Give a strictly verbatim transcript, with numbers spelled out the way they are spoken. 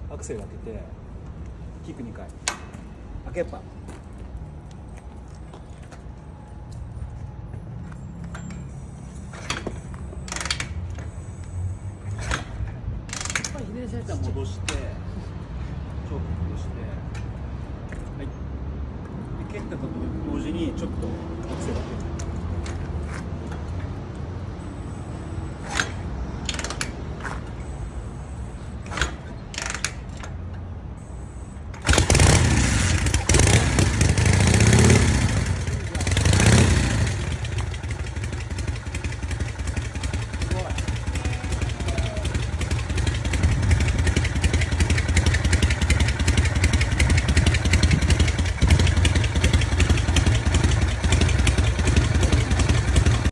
アクセル開けてキックにかい開けっぱ左サイドは戻してチョーク戻してはいで蹴ったと同時にちょっとアクセル開ける